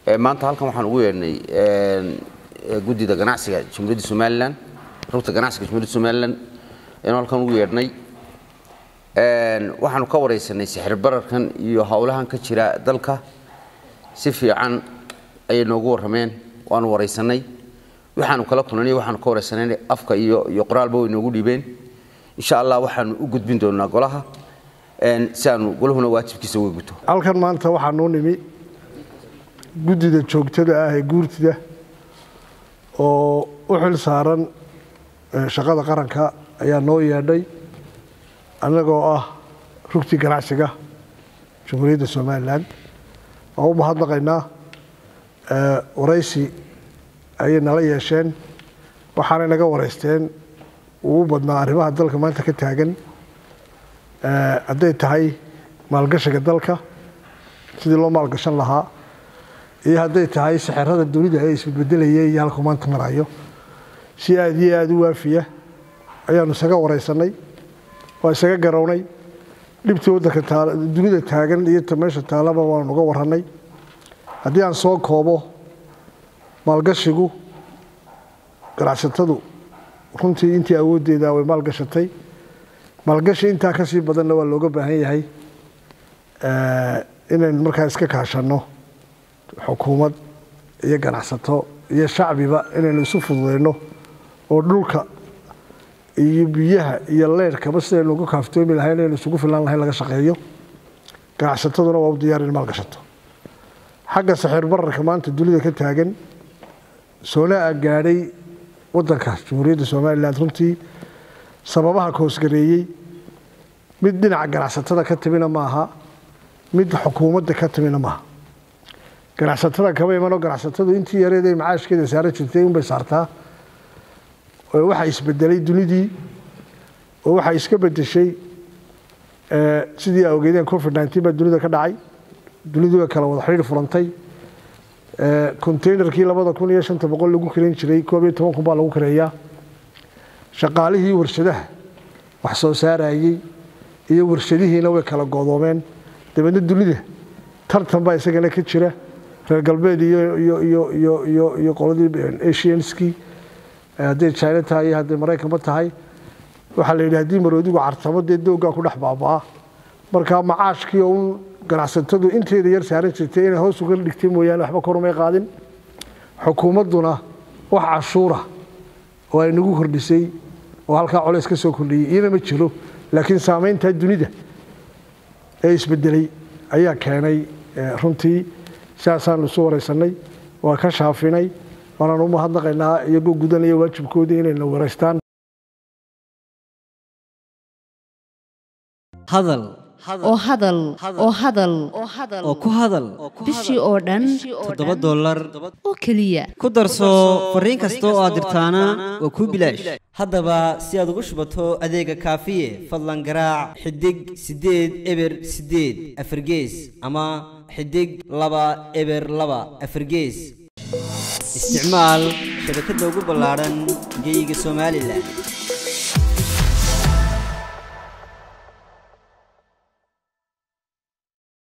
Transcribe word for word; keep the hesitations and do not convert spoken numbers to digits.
maanta halkan waxaan ugu yeernay guddida ganacsiga Jamhuuriyadda Somaliland rugta ganacsiga Jamhuuriyadda Somaliland in halkan ugu yeernay waxaanu ka wareysanay sixir bararkan iyo hawlahan ka jira dalka si fiican ay noogu warameen waan wareysanay waxaanu kala kulnay waxaanu ka wareysanay afka iyo iyo qoraalba way noogu dhibeen insha Allah waxaanu u gudbin doonaa golaha een si aanu golahuna waajibkiisa uga guto halkan maanta waxaanu nimi guddida joogtada ah ee guurtida oo u xil saaran shaqada qaranka ayaa noo yeedhay anagoo ah rugti ganacsiga Jamhuuriyadda Somaliland oo u mahadnaqaynaa waraysi ay nala yeesheen waxaana naga wareysteen uu badnaa arrimaha dalka maanta ka taagan hadday tahay maalgashiga dalka sidii loo maalgashan lahaa iyo hadday tahay sixirada dunida ay isbedbedelayay iyo halka maanta marayo si aad iyo aad u waafiya ayaanu isaga wareysanay waa isaga garownay dhibtii waddanka taala dunida taagan iyo meesha taalaba waanu uga warranay haddii aan soo koobo maalgashigu ganacsatadu runtii intii awooddeeda way maalgashatay maalgashi intaa ka sii badanna waa looga baahan yahay inaynu markaa iska kaashanno xukuumad iyo ganacsato iyo shacbiba inaynu isu fududeyno oo dhulka iyo biyaha iyo leerkaba sidaynu uga kaaftoomi lahayn inaynu isugu filan lahayn laga shaqeeyo ganacsataduna waa u diyaar in maalgashato xagga sixir bararka maanta dunida ka taagan soolaa gaadhay waddanka Jamhuuriyadda Somaliland runtii sababaha koosgareeyay mid dhinaca ganacsatada ka timina maaha mid xukuumadda ka timina maaha ganacsatada kaba imanoo ganacsatadu intii yareeday macaashkeeda saaran jirtay un bay saartaa oo waxa isbedelay dunidii oo waxa iska bedeshay sidii awgeedeen covid nineteen baa dunida ka dhacay dunidu kala wada xiriir furantay containerkii labada kun iyo shanta boqol lagu kareyn jiray koob iyo toban kun baa lagu kareeyaa shaqaalihii warshadaha wax soo saarayay iyo warshadihiina way kala go'doomeen dabadna dunida tartan baa isagana ka jira reer galbeed iyo iyo iyo iyo iyo iyo qoladii Asianski hadday China tahay hadday Mareykanba tahay waxa la yiraahdaa haddii maroodigu cartamo dee dooga ku dhex baabaa marka macaashkii oo ganacsatadu inteeda yar saaran jirtay inay hoos uga dhigtay mooyaan waxba kor uma qaadin xukuumaduna wax cashuura oo ay nagu kordhisay oo halka culays ka soo kordhiyay iyana ma jiro laakiin saameynta dunida ee isbedelay ayaa keenay runtii saasaan soo wareysanay waa ka shaafinay waana u mahadnaqaynaa iyagoo gudanaya waajibkoodii inay la wareystaan hadal oo hadal oo hadal oo ku hadal bishii oo dhan toddoba dollar oo kaliya ku darso fariin kasta oo aad dirtaana waa ku bilaash haddaba si aad ugu shubato adeega kaafiye fadlan garaac xidig sideed eber sideed afargees ama xidig laba eber laba afargees isticmaal shabakadda ugu ballaaran geyga Somaliland